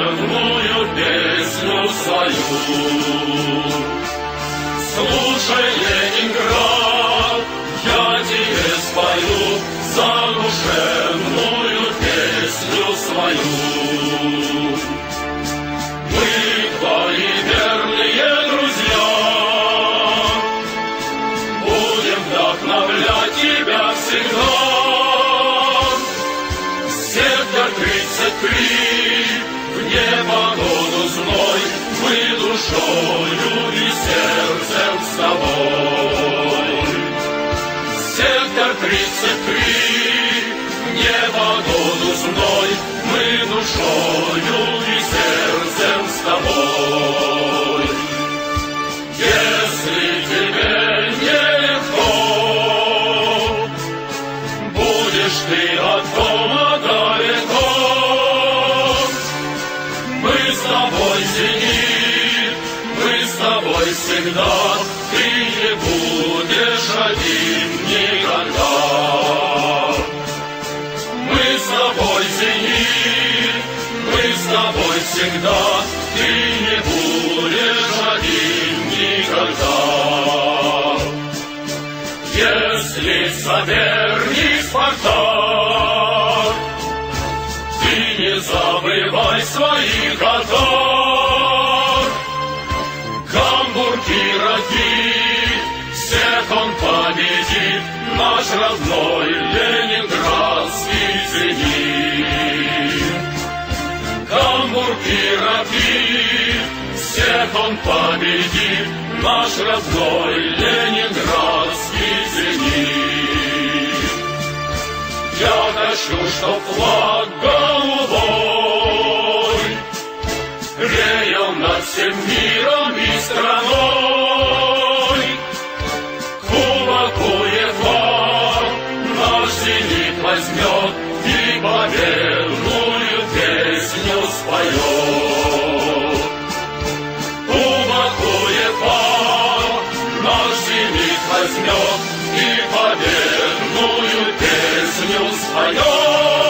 победную песню свою. Слушай, Ленинград, я тебе спою задушевную песню свою. Мы твои верные друзья, будем вдохновлять тебя всегда. Сектор 33, в непогоду зной, мы душою и сердцем с тобой. Сектор 33, в непогоду зной, мы душою и сердцем с тобой. Если тебе нелегко, будешь ты от дома далеко, мы с тобой, зенит, мы с тобой всегда, ты не будешь один никогда. Мы с тобой, зенит, мы с тобой всегда, ты не будешь один никогда. Если соперник Спартак, ты не забывай своих атак. Гамбург и Ракит, всех он победит, наш родной ленинградский зенит. Гамбург и Ракит, всех он победит, наш родной ленинградский зенит. Я хочу, чтоб флаг голубой реял над всем миром и страной. Кубок УЕФА наш зенит возьмет и победную песню споет. Кубок УЕФА наш зенит возьмет и победную песню споет.